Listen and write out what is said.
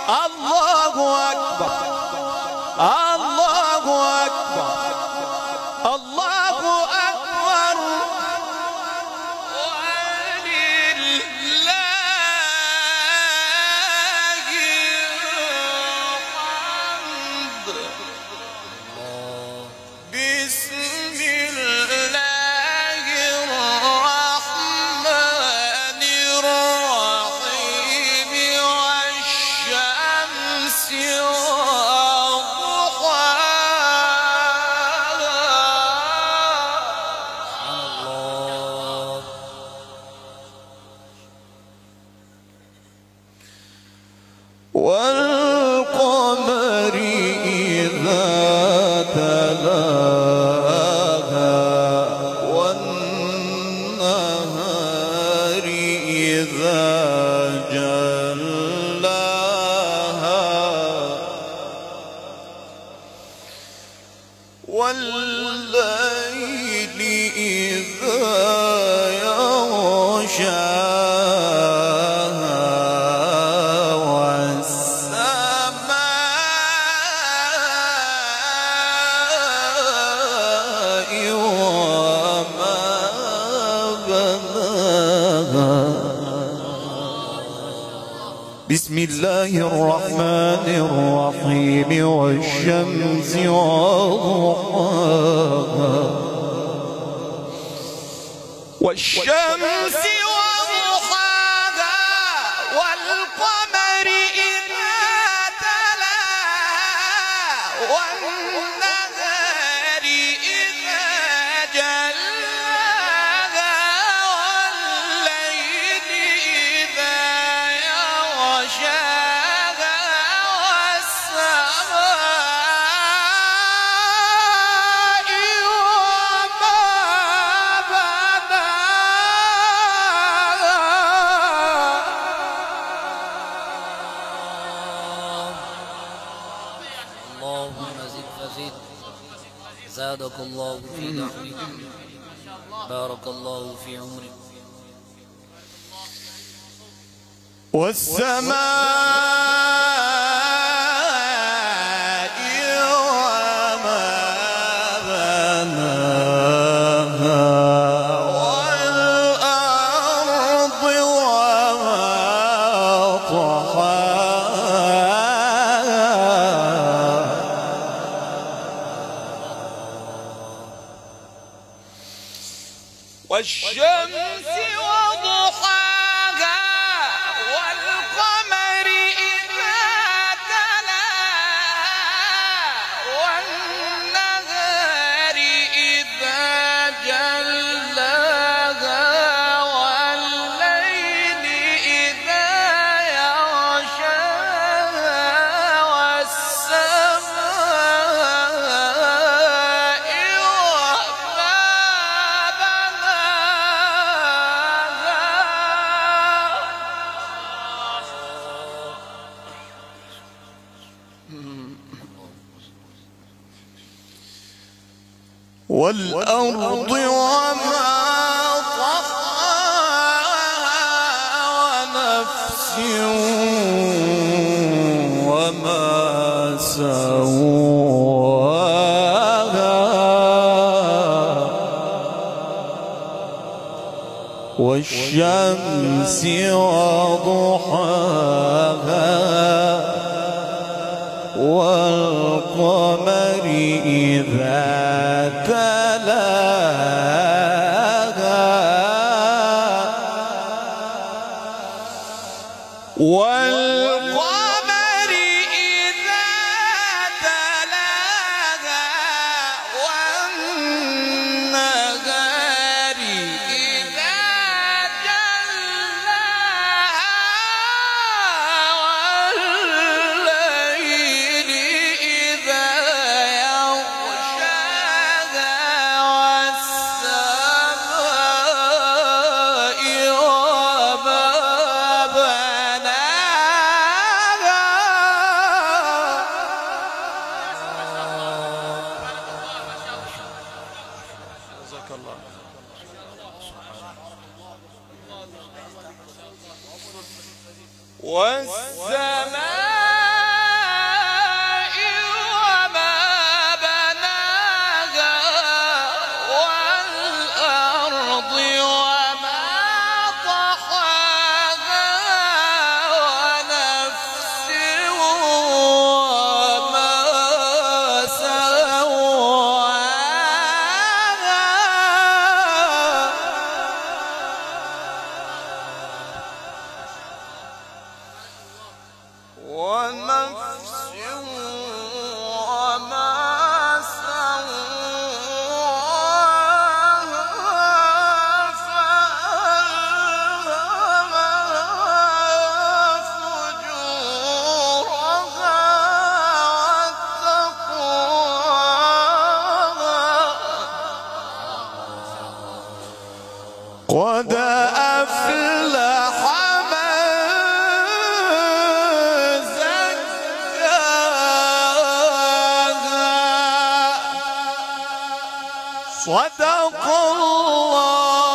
الله أكبر الله أكبر الله أكبر ولله الحمد. بسم الله الرحمن الرحيم والشمس والقمر إذا تلاها والنهار إذا جلاها والليل إذا يغشاها والسماء وما بناها. بسم الله الرحمن الرحيم والشمس وضحاها والشمس وضحاها والقمر إذا تلاها والنهار إذا جلاها والليل إذا يغشاها والسماء وما بناها. اللهم زد فزد زادك الله في دحرك بارك الله في عمرك. والسماء وما بناها والأرض وما طحاها والشمس وضحاها والقمر إذا تلاها والنهار إذا جلاها والليل إذا يغشاها والسماء وما والأرض وما طحاها ونفس وما سواها والشمس وضحاها والقمر إذا تلاها والقمر إذا تلاها والنهار إذا جلاها والليل إذا يغشاها والسماء وما بناها. ونفس وما سواها فألهمها فجورها وتقواها قد أفلح من زكاها صدق الله